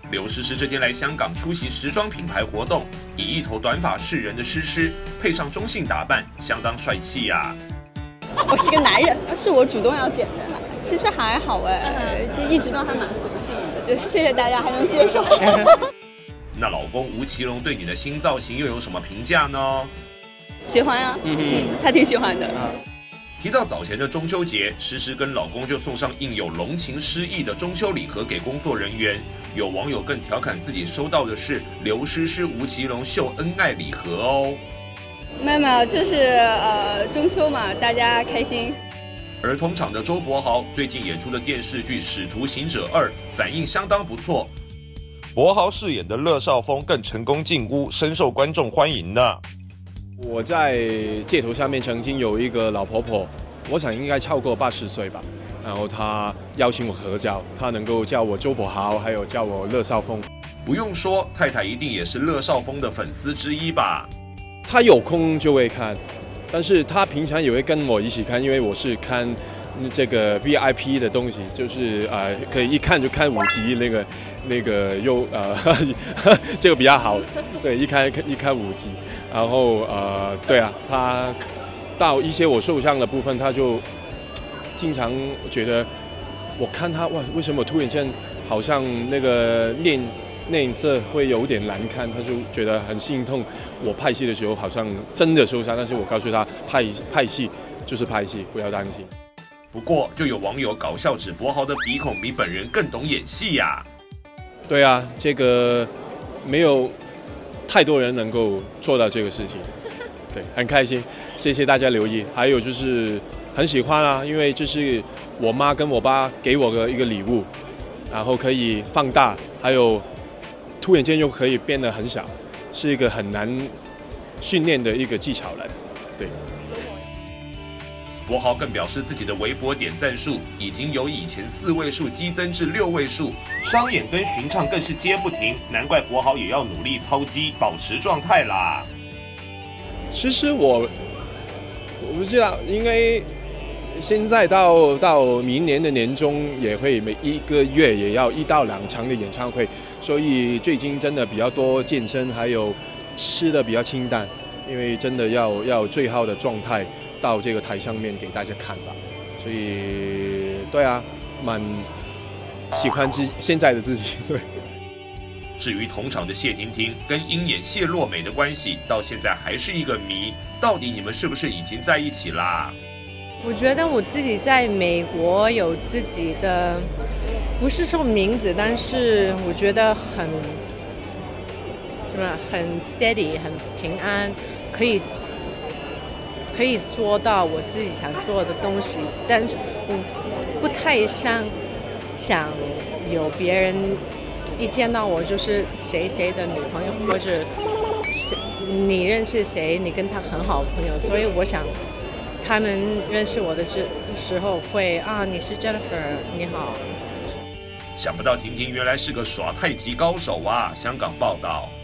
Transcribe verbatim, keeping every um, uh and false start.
刘诗诗这天来香港出席时装品牌活动，以一头短发示人的诗诗，配上中性打扮，相当帅气呀、 啊。我是个男人，是我主动要剪的。其实还好哎，就一直都还蛮随性的，就谢谢大家还能接受。 那老公吴奇隆对你的新造型又有什么评价呢？ 喜欢啊，嗯嗯，他挺喜欢的。 提到早前的中秋节，诗诗跟老公就送上印有浓情诗意的中秋礼盒给工作人员。有网友更调侃自己收到的是刘诗诗、吴奇隆秀恩爱礼盒哦。 没有没有，就是呃中秋嘛，大家开心。 而同场的周柏豪最近演出的电视剧《使徒行者二》反应相当不错，柏豪饰演的乐少峰更成功进屋，深受观众欢迎呢。 我在街头上面曾经有一个老婆婆，我想应该超过八十岁吧，然后她邀请我合照，她能够叫我周柏豪，还有叫我乐少峰。 不用说，太太一定也是乐少峰的粉丝之一吧？ 她有空就会看，但是她平常也会跟我一起看，因为我是看这个 V I P 的东西，就是呃可以一看就看五集，那个那个又呃这个比较好，对，一看一看五集。然后呃，对啊，他到一些我受伤的部分，他就经常觉得，我看他哇，为什么突然间好像那个脸脸色会有点难看，他就觉得很心痛。我拍戏的时候好像真的受伤，但是我告诉他，拍拍戏就是拍戏，不要担心。 不过，就有网友搞笑指柏豪的鼻孔比本人更懂演戏呀、啊。 对啊，这个没有太多人能够做到这个事情，对，很开心，谢谢大家留意。还有就是很喜欢啊，因为这是我妈跟我爸给我的一个礼物，然后可以放大，还有突然间又可以变得很小，是一个很难训练的一个技巧来，对。 柏豪更表示，自己的微博点赞数已经由以前四位数激增至六位数，商演跟巡唱更是接不停，难怪柏豪也要努力操肌，保持状态啦。 其实我我不知道，因为现在到到明年的年中也会每一个月也要一到两场的演唱会，所以最近真的比较多健身，还有吃的比较清淡，因为真的要要最好的状态到这个台上面给大家看吧，所以对啊，蛮喜欢自现在的自己。对。 至于同场的谢婷婷跟鹰眼谢洛美的关系，到现在还是一个谜。到底你们是不是已经在一起啦？ 我觉得我自己在美国有自己的，不是说名字，但是我觉得很怎么很 steady， 很平安，可以。可以做到我自己想做的东西，但是我不太想想有别人一见到我就是谁谁的女朋友，或者你认识谁，你跟他很好的朋友，所以我想他们认识我的时候会啊，你是 Jennifer， 你好。 想不到婷婷原来是个耍太极高手啊！香港报道。